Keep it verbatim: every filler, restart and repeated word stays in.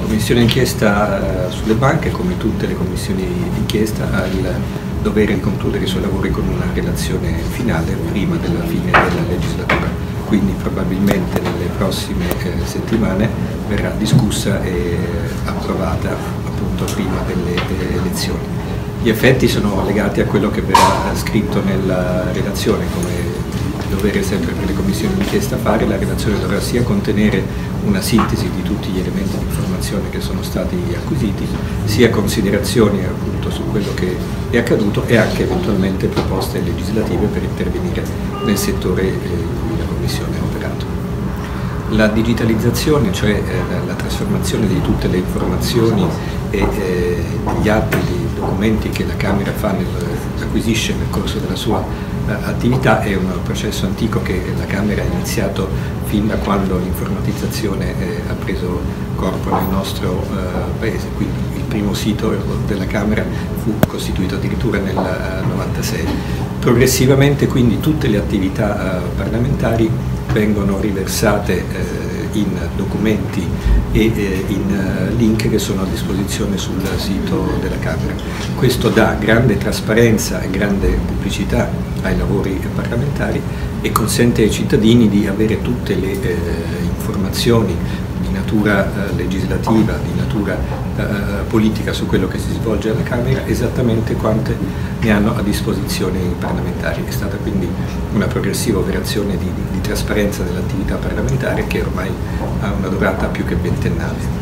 commissione d'inchiesta sulle banche, come tutte le commissioni d'inchiesta, ha il dovere di concludere i suoi lavori con una relazione finale prima della fine della legislatura, quindi probabilmente nelle prossime eh, settimane verrà discussa e approvata appunto prima delle eh, elezioni. Gli effetti sono legati a quello che verrà scritto nella relazione, come dovere sempre per le commissioni d'inchiesta fare. La relazione dovrà sia contenere una sintesi di tutti gli elementi di informazione che sono stati acquisiti, sia considerazioni appunto su quello che è accaduto e anche eventualmente proposte legislative per intervenire nel settore in cui la Commissione ha operato. La digitalizzazione, cioè eh, la trasformazione di tutte le informazioni e eh, gli atti, di documenti che la Camera fa nel, acquisisce nel corso della sua eh, attività, è un processo antico che la Camera ha iniziato fin da quando l'informatizzazione eh, ha preso corpo nel nostro eh, paese, quindi il primo sito della Camera fu costituito addirittura nel novantasei. Progressivamente quindi tutte le attività eh, parlamentari vengono riversate eh, in documenti e eh, in eh, link che sono a disposizione sul sito della Camera. Questo dà grande trasparenza e grande pubblicità ai lavori parlamentari e consente ai cittadini di avere tutte le eh, informazioni di natura eh, legislativa, di natura eh, politica su quello che si svolge alla Camera esattamente quante ne hanno a disposizione i parlamentari. È stata quindi una progressiva operazione di, di trasparenza dell'attività parlamentare che ormai ha una durata più che ventennale.